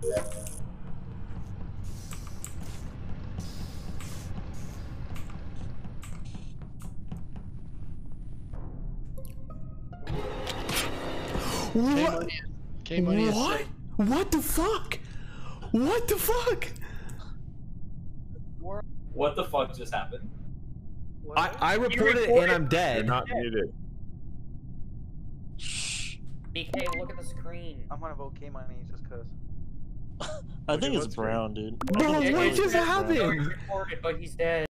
What? K-Money is What? safe. What the fuck? What the fuck? What the fuck just happened? I reported it and I'm dead. You're not muted. BK, look at the screen. I'm gonna vote K-Money just cause. I think it's Brown, dude. Bro, what just happened? Reported, but he's dead.